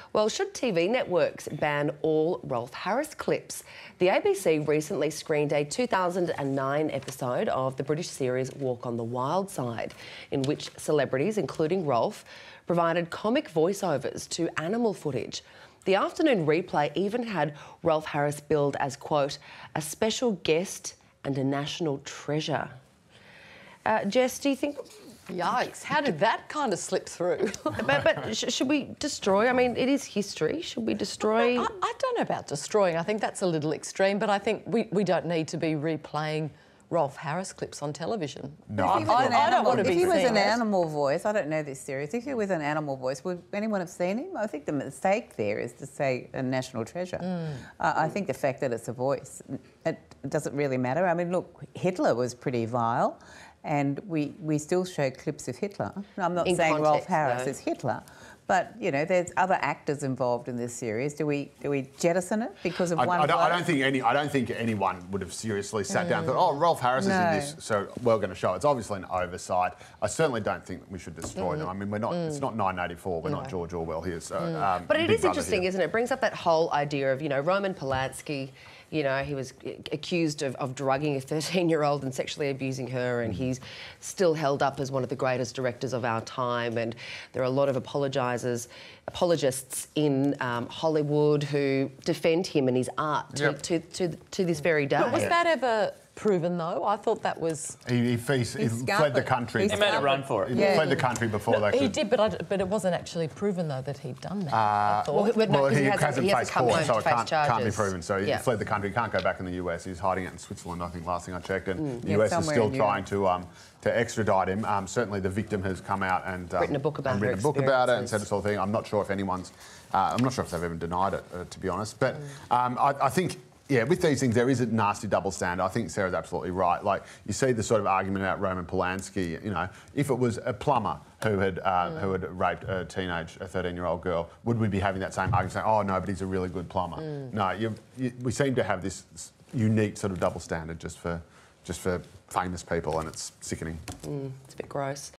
Well, should TV networks ban all Rolf Harris clips? The ABC recently screened a 2009 episode of the British series Walk on the Wild Side, in which celebrities, including Rolf, provided comic voiceovers to animal footage. The afternoon replay even had Rolf Harris billed as, quote, a special guest and a national treasure. Jess, do you think... Yikes, how did that kind of slip through? but should we destroy? I mean, it is history. Should we destroy? I don't know about destroying. I think that's a little extreme, but I think we don't need to be replaying Rolf Harris clips on television. No, I don't want to be If he was seen an as... animal voice, I don't know this series, if he was an animal voice, would anyone have seen him? I think the mistake there is to say a national treasure. I think the fact that it's a voice, it doesn't really matter. I mean, look, Hitler was pretty vile. And we still show clips of Hitler. I'm not saying Rolf Harris is Hitler, but you know, there's other actors involved in this series. Do we jettison it because of one? I don't think anyone would have seriously sat down and thought, "Oh, Rolf Harris is in this, so we're going to show it." It's obviously an oversight. I certainly don't think that we should destroy them. I mean, we're not. It's not 1984. We're not George Orwell here. So, but it is interesting, isn't it? It brings up that whole idea of, you know, Roman Polanski. You know, he was accused of drugging a 13-year-old and sexually abusing her, and he's still held up as one of the greatest directors of our time. And there are a lot of apologists in Hollywood who defend him and his art to this very day. But was that ever proven, though? I thought that was... He fled the country. He made a run for it. He fled the country before they could... He did, but it wasn't actually proven, though, that he'd done that, I thought. Well, he hasn't faced court, so it can't charges. be proven. So he fled the country. He can't go back in the US. He's hiding out in Switzerland, I think, last thing I checked. And the US is still trying to extradite him. Certainly the victim has come out and... written a book about it and said this whole thing. I'm not sure if anyone's... I'm not sure if they've even denied it, to be honest. But I think... Yeah, with these things, there is a nasty double standard. I think Sarah's absolutely right. Like, you see the sort of argument about Roman Polanski, you know, if it was a plumber who had raped a 13-year-old girl, would we be having that same argument saying, oh, no, but he's a really good plumber? No, we seem to have this unique sort of double standard just for famous people, and it's sickening. It's a bit gross.